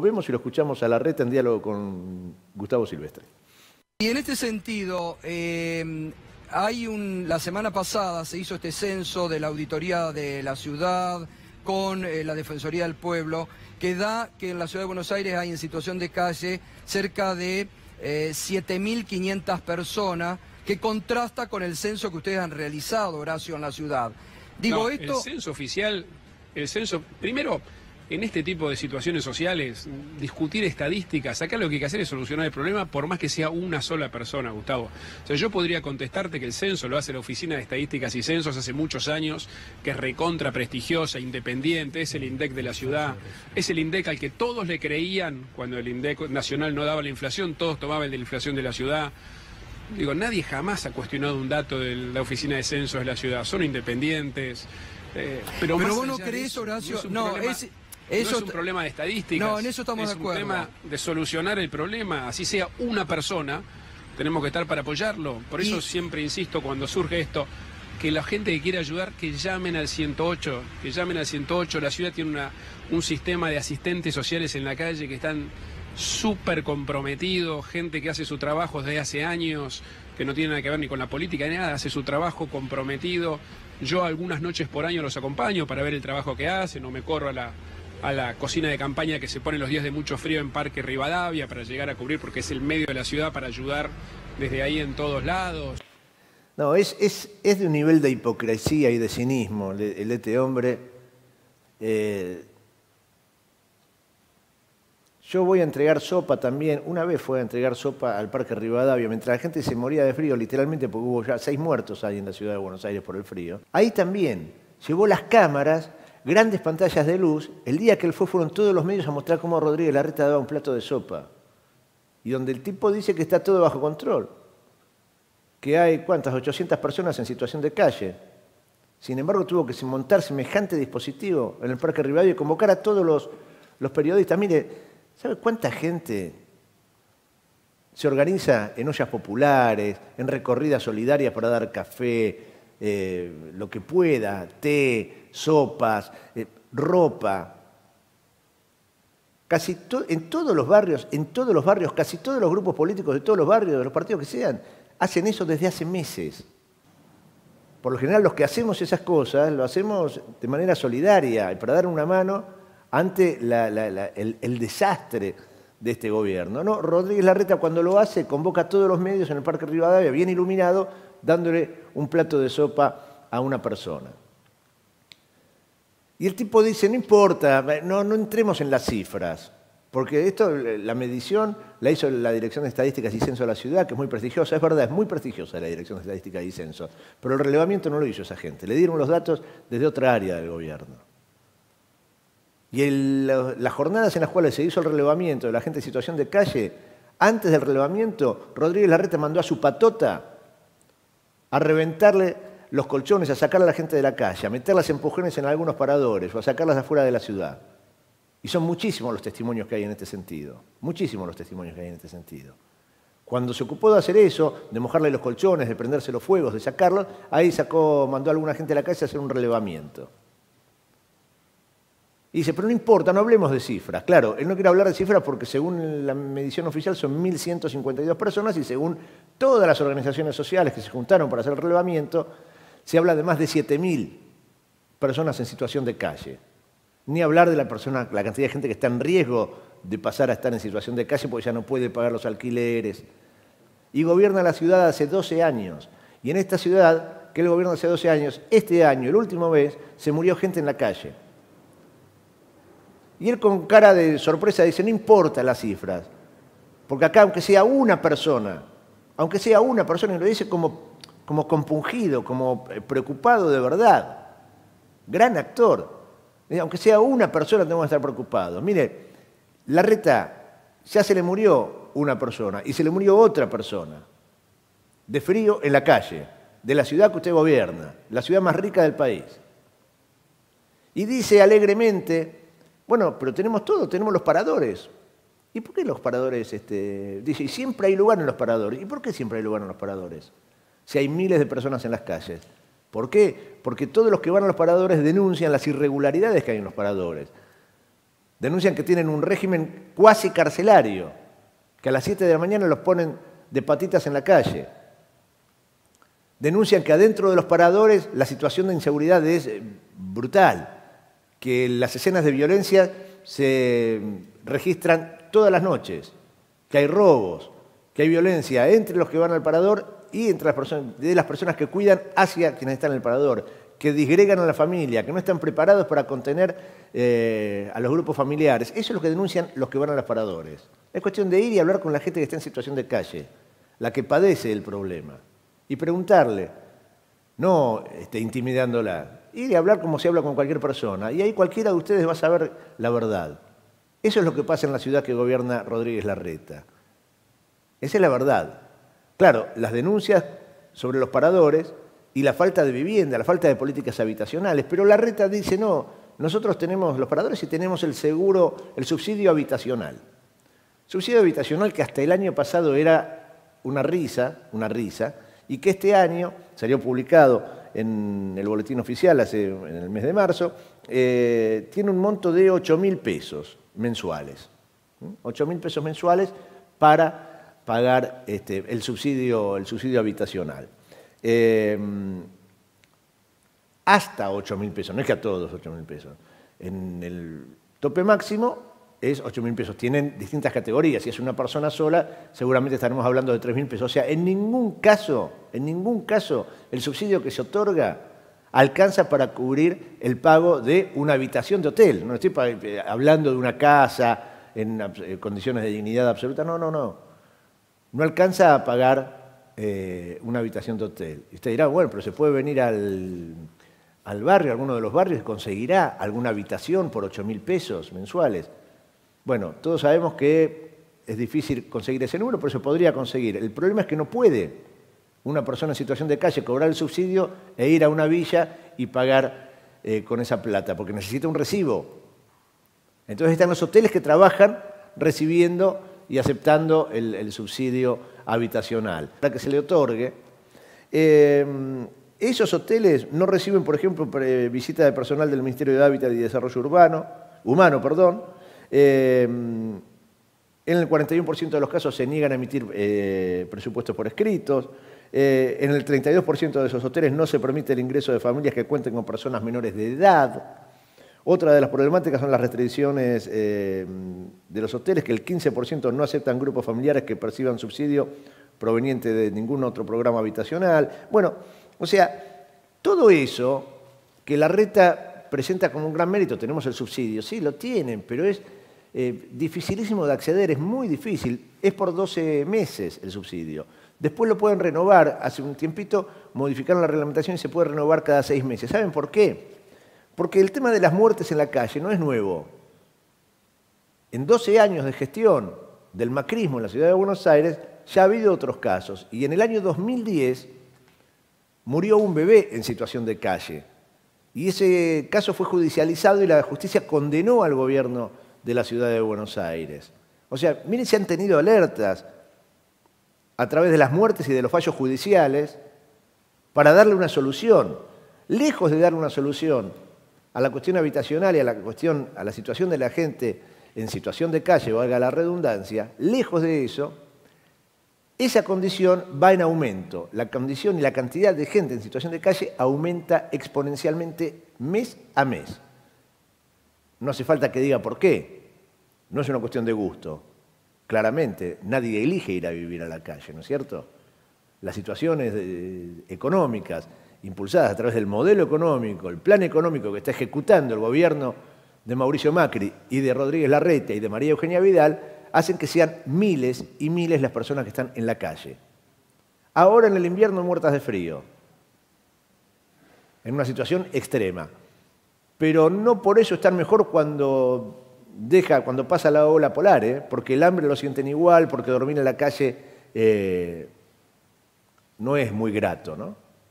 vemos y lo escuchamos a Larreta en diálogo con Gustavo Silvestre. Y en este sentido, la semana pasada se hizo este censo de la Auditoría de la Ciudad con la Defensoría del Pueblo, que da que en la Ciudad de Buenos Aires hay en situación de calle cerca de 7.500 personas, que contrasta con el censo que ustedes han realizado, Horacio, en la ciudad. Digo, no, esto... El censo oficial, primero, en este tipo de situaciones sociales, discutir estadísticas, acá lo que hay que hacer es solucionar el problema por más que sea una sola persona, Gustavo. O sea, yo podría contestarte que el censo lo hace la Oficina de Estadísticas y Censos hace muchos años, que es recontra prestigiosa, independiente, es el INDEC de la ciudad, es el INDEC al que todos le creían cuando el INDEC nacional no daba la inflación, todos tomaban el de la inflación de la ciudad. Digo, nadie jamás ha cuestionado un dato de la Oficina de Censos de la ciudad, son independientes. Pero vos no creés, Horacio, Eso es un problema de estadísticas. No, en eso estamos de acuerdo. Es un tema de solucionar el problema, así sea una persona, tenemos que estar para apoyarlo. Por eso siempre insisto cuando surge esto, que la gente que quiere ayudar, que llamen al 108, que llamen al 108. La ciudad tiene un sistema de asistentes sociales en la calle que están súper comprometidos, gente que hace su trabajo desde hace años, que no tiene nada que ver ni con la política ni nada, hace su trabajo comprometido. Yo algunas noches por año los acompaño para ver el trabajo que hacen, o me corro a la cocina de campaña que se pone los días de mucho frío en Parque Rivadavia para llegar a cubrir, porque es el medio de la ciudad, para ayudar desde ahí en todos lados. No, es de un nivel de hipocresía y de cinismo este hombre. Yo voy a entregar sopa también. Una vez fue a entregar sopa al Parque Rivadavia, mientras la gente se moría de frío, literalmente, porque hubo ya 6 muertos ahí en la ciudad de Buenos Aires por el frío. Ahí también llevó las cámaras, grandes pantallas de luz. El día que él fueron todos los medios a mostrar cómo Rodríguez Larreta daba un plato de sopa. Y donde el tipo dice que está todo bajo control. Que hay, ¿cuántas? 800 personas en situación de calle. Sin embargo, tuvo que montar semejante dispositivo en el Parque Rivadavia y convocar a todos los periodistas. Mire, ¿sabe cuánta gente se organiza en ollas populares, en recorridas solidarias para dar café, lo que pueda, té, sopas, ropa? En todos los barrios, casi todos los grupos políticos de todos los barrios, de los partidos que sean, hacen eso desde hace meses. Por lo general, los que hacemos esas cosas, lo hacemos de manera solidaria y para dar una mano ante el desastre de este gobierno, ¿no? Rodríguez Larreta, cuando lo hace, convoca a todos los medios en el Parque Rivadavia, bien iluminado, dándole un plato de sopa a una persona. Y el tipo dice, no importa, no entremos en las cifras, porque esto, la medición la hizo la Dirección de Estadísticas y Censo de la Ciudad, que es muy prestigiosa, es verdad, es muy prestigiosa la Dirección de Estadísticas y Censo, pero el relevamiento no lo hizo esa gente, le dieron los datos desde otra área del gobierno. Y las jornadas en las cuales se hizo el relevamiento de la gente en situación de calle, antes del relevamiento, Rodríguez Larreta mandó a su patota a reventarle los colchones, a sacar a la gente de la calle, a meter las empujones en algunos paradores o a sacarlas de afuera de la ciudad. Y son muchísimos los testimonios que hay en este sentido. Muchísimos los testimonios que hay en este sentido. Cuando se ocupó de hacer eso, de mojarle los colchones, de prenderse los fuegos, de sacarlos, ahí mandó a alguna gente de la calle a hacer un relevamiento. Y dice, pero no importa, no hablemos de cifras. Claro, él no quiere hablar de cifras porque según la medición oficial son 1.152 personas y según todas las organizaciones sociales que se juntaron para hacer el relevamiento, se habla de más de 7.000 personas en situación de calle. Ni hablar de la cantidad de gente que está en riesgo de pasar a estar en situación de calle porque ya no puede pagar los alquileres. Y gobierna la ciudad hace 12 años. Y en esta ciudad, que él gobierna hace 12 años, este año, el último mes, se murió gente en la calle. Y él con cara de sorpresa dice, no importa las cifras, porque acá aunque sea una persona, y lo dice como compungido, como preocupado de verdad, gran actor, aunque sea una persona tenemos que estar preocupados. Mire, Larreta ya se le murió una persona y se le murió otra persona, de frío en la calle, de la ciudad que usted gobierna, la ciudad más rica del país. Y dice alegremente, bueno, pero tenemos todo, tenemos los paradores. ¿Y por qué los paradores? Dice, y siempre hay lugar en los paradores. ¿Y por qué siempre hay lugar en los paradores? Si hay miles de personas en las calles. ¿Por qué? Porque todos los que van a los paradores denuncian las irregularidades que hay en los paradores. Denuncian que tienen un régimen cuasi carcelario, que a las 7 de la mañana los ponen de patitas en la calle. Denuncian que adentro de los paradores la situación de inseguridad es brutal, que las escenas de violencia se registran todas las noches, que hay robos, que hay violencia entre los que van al parador y entre las personas que cuidan hacia quienes están en el parador, que disgregan a la familia, que no están preparados para contener a los grupos familiares. Eso es lo que denuncian los que van a los paradores. Es cuestión de ir y hablar con la gente que está en situación de calle, la que padece el problema, y preguntarle, no intimidándola, ir y hablar como se habla con cualquier persona, y ahí cualquiera de ustedes va a saber la verdad. Eso es lo que pasa en la ciudad que gobierna Rodríguez Larreta. Esa es la verdad. Claro, las denuncias sobre los paradores y la falta de vivienda, la falta de políticas habitacionales, pero Larreta dice, no, nosotros tenemos los paradores y tenemos el seguro, el subsidio habitacional. Subsidio habitacional que hasta el año pasado era una risa, y que este año salió publicado en el boletín oficial en el mes de marzo, tiene un monto de 8.000 pesos mensuales. 8.000 pesos mensuales para pagar el subsidio habitacional. Hasta 8.000 pesos, no es que a todos 8.000 pesos. En el tope máximo es 8.000 pesos. Tienen distintas categorías. Si es una persona sola, seguramente estaremos hablando de 3.000 pesos. O sea, en ningún caso, el subsidio que se otorga alcanza para cubrir el pago de una habitación de hotel. No estoy hablando de una casa en condiciones de dignidad absoluta. No. No alcanza a pagar una habitación de hotel. Y usted dirá, bueno, pero se puede venir al barrio, a alguno de los barrios, y conseguirá alguna habitación por 8.000 pesos mensuales. Bueno, todos sabemos que es difícil conseguir ese número, pero se podría conseguir. El problema es que no puede una persona en situación de calle cobrar el subsidio e ir a una villa y pagar con esa plata, porque necesita un recibo. Entonces están los hoteles que trabajan recibiendo y aceptando el subsidio habitacional. Para que se le otorgue, esos hoteles no reciben, por ejemplo, visita de personal del Ministerio de Hábitat y Desarrollo Humano. En el 41% de los casos se niegan a emitir presupuestos por escritos. En el 32% de esos hoteles no se permite el ingreso de familias que cuenten con personas menores de edad. Otra de las problemáticas son las restricciones de los hoteles, que el 15% no aceptan grupos familiares que perciban subsidio proveniente de ningún otro programa habitacional. Bueno, o sea, todo eso que Larreta presenta como un gran mérito, tenemos el subsidio, sí, lo tienen, pero es dificilísimo de acceder, es muy difícil, es por 12 meses el subsidio. Después lo pueden renovar, hace un tiempito modificaron la reglamentación y se puede renovar cada 6 meses. ¿Saben por qué? Porque el tema de las muertes en la calle no es nuevo. En 12 años de gestión del macrismo en la ciudad de Buenos Aires ya ha habido otros casos. Y en el año 2010 murió un bebé en situación de calle. Y ese caso fue judicializado y la justicia condenó al gobierno de la ciudad de Buenos Aires. O sea, miren, se han tenido alertas a través de las muertes y de los fallos judiciales para darle una solución. Lejos de darle una solución a la cuestión habitacional y a la situación de la gente en situación de calle, valga la redundancia, lejos de eso, esa condición va en aumento. La condición y la cantidad de gente en situación de calle aumenta exponencialmente mes a mes. No hace falta que diga por qué. No es una cuestión de gusto. Claramente, nadie elige ir a vivir a la calle, ¿no es cierto? Las situaciones económicas impulsadas a través del modelo económico, el plan económico que está ejecutando el gobierno de Mauricio Macri y de Rodríguez Larreta y de María Eugenia Vidal, hacen que sean miles y miles las personas que están en la calle. Ahora en el invierno muertas de frío, en una situación extrema. Pero no por eso están mejor cuando pasa la ola polar, porque el hambre lo sienten igual, porque dormir en la calle no es muy grato, ¿no?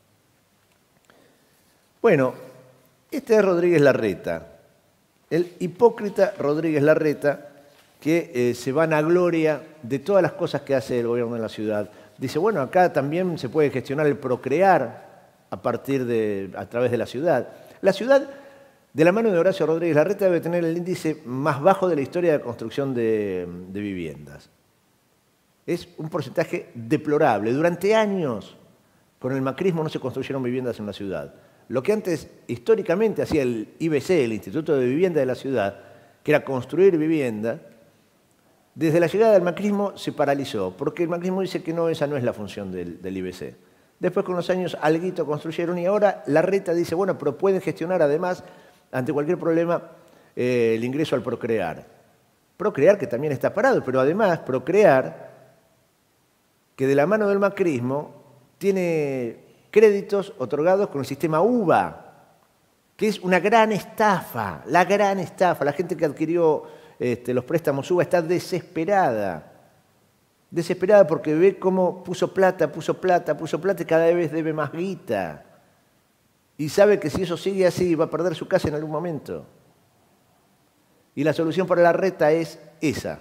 Bueno, este es Rodríguez Larreta, el hipócrita Rodríguez Larreta, que se vanagloria de todas las cosas que hace el gobierno de la ciudad. Dice, bueno, acá también se puede gestionar el procrear a través de la ciudad. La ciudad de la mano de Horacio Rodríguez Larreta, debe tener el índice más bajo de la historia de construcción de viviendas. Es un porcentaje deplorable. Durante años, con el macrismo no se construyeron viviendas en la ciudad. Lo que antes, históricamente, hacía el IBC, el Instituto de Vivienda de la Ciudad, que era construir vivienda, desde la llegada del macrismo se paralizó, porque el macrismo dice que no, esa no es la función del IBC. Después, con los años, alguito construyeron y ahora Larreta dice, bueno, pero pueden gestionar además, ante cualquier problema, el ingreso al Procrear. Procrear, que también está parado, pero además Procrear, que de la mano del macrismo tiene créditos otorgados con el sistema UBA, que es una gran estafa, la gran estafa. La gente que adquirió los préstamos UBA está desesperada. Desesperada porque ve cómo puso plata y cada vez debe más guita. Y sabe que si eso sigue así va a perder su casa en algún momento. Y la solución para Larreta es esa,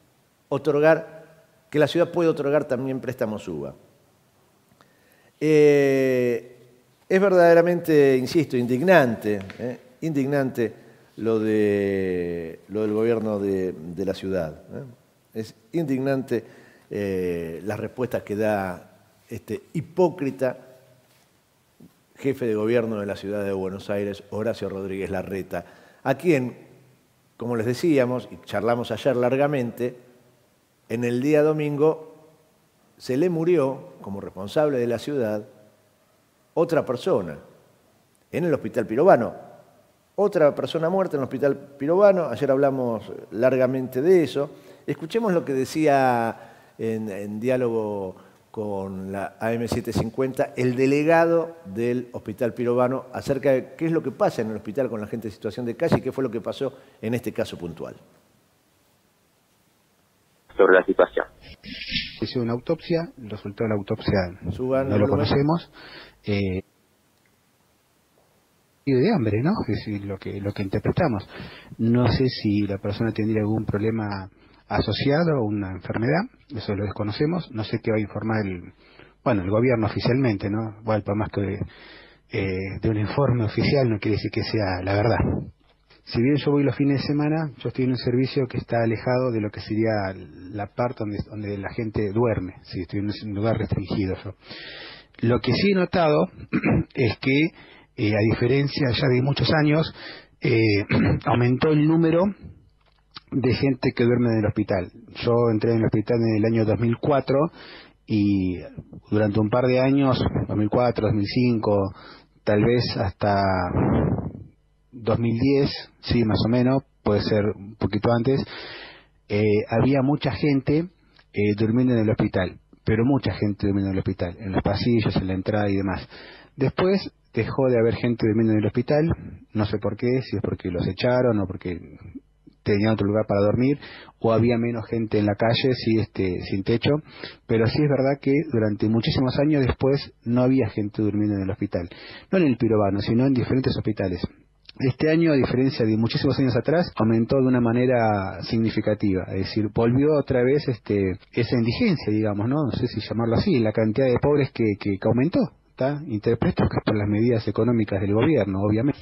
que la ciudad puede otorgar también préstamos UBA. Es verdaderamente, insisto, indignante lo del gobierno de la ciudad. Es indignante las respuestas que da este hipócrita jefe de gobierno de la ciudad de Buenos Aires, Horacio Rodríguez Larreta, a quien, como les decíamos y charlamos ayer largamente, en el día domingo se le murió, como responsable de la ciudad, otra persona en el Hospital Pirovano. Otra persona muerta en el Hospital Pirovano. Ayer hablamos largamente de eso. Escuchemos lo que decía en diálogo con la AM750 el delegado del Hospital Pirovano acerca de qué es lo que pasa en el hospital con la gente en situación de calle y qué fue lo que pasó en este caso puntual. Sobre la situación. Se hizo una autopsia, el resultado de la autopsia Suban no lo conocemos. Y de hambre, ¿no? Es decir, lo que interpretamos. No sé si la persona tendría algún problema asociado a una enfermedad, eso lo desconocemos. No sé qué va a informar el gobierno oficialmente, ¿no? Bueno, por más que de un informe oficial no quiere decir que sea la verdad. Si bien yo voy los fines de semana, yo estoy en un servicio que está alejado de lo que sería la parte donde la gente duerme. Sí, estoy en un lugar restringido yo. Lo que sí he notado es que, a diferencia ya de muchos años, aumentó el número de gente que duerme en el hospital. Yo entré en el hospital en el año 2004 y durante un par de años, 2004, 2005, tal vez hasta 2010, sí, más o menos, puede ser un poquito antes, había mucha gente durmiendo en el hospital, pero mucha gente durmiendo en el hospital, en los pasillos, en la entrada y demás. Después dejó de haber gente durmiendo en el hospital, no sé por qué, si es porque los echaron o porque tenían otro lugar para dormir, o había menos gente en la calle, sí, sin techo, pero sí es verdad que durante muchísimos años después no había gente durmiendo en el hospital, no en el Pirovano, sino en diferentes hospitales. Este año, a diferencia de muchísimos años atrás, aumentó de una manera significativa, es decir, volvió otra vez esa indigencia, digamos, no sé si llamarlo así, la cantidad de pobres que aumentó, ¿está? Interpreto que es por las medidas económicas del gobierno, obviamente.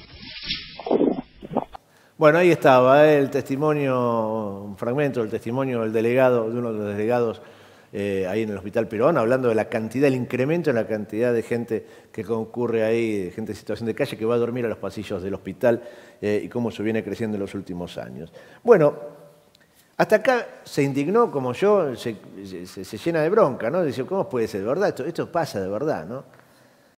Bueno, ahí estaba el testimonio, un fragmento del testimonio del delegado, de uno de los delegados ahí en el Hospital Pirovano, hablando de la cantidad, el incremento en la cantidad de gente que concurre ahí, gente en situación de calle que va a dormir a los pasillos del hospital y cómo se viene creciendo en los últimos años. Bueno, hasta acá se indignó como yo, se llena de bronca, ¿no? Dice, ¿cómo puede ser de verdad? Esto pasa de verdad, ¿no?